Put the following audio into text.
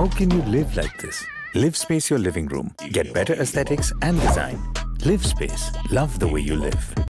How can you live like this? Livspace your living room. Get better aesthetics and design. Livspace. Love the way you live.